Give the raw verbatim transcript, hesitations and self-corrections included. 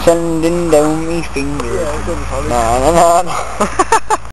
Sandin down me finger. Yeah, it's on the Na na na na.